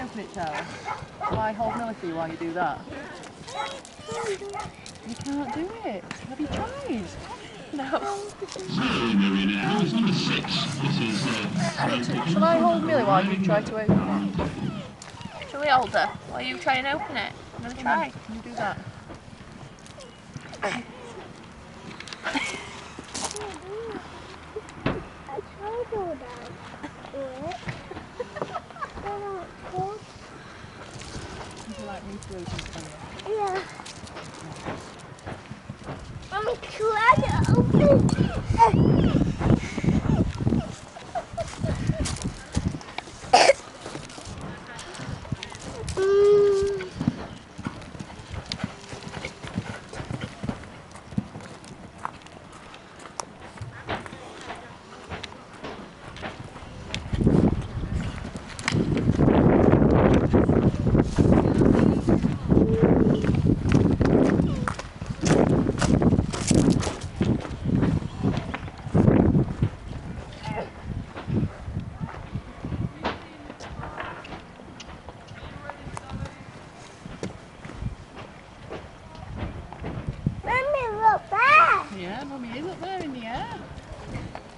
and open it, Charlie? Will I hold Millie for you while you do that? You can't do it. Have you tried? No. So, Marina, house number 6. This is Shall I hold Millie while you try to open it? Shall we hold her while you try and open it? I'm going to try. Can you do that? Would you like me to open it for you? Yeah. Mommy, try to open. Yeah, Mummy is up there in the air.